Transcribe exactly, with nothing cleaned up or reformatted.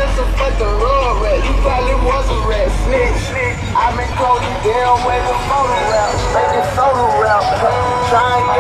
just a fucking road rat. You probably was a rat snitch. I've been closing down with the photo rap, making soda rap. Trying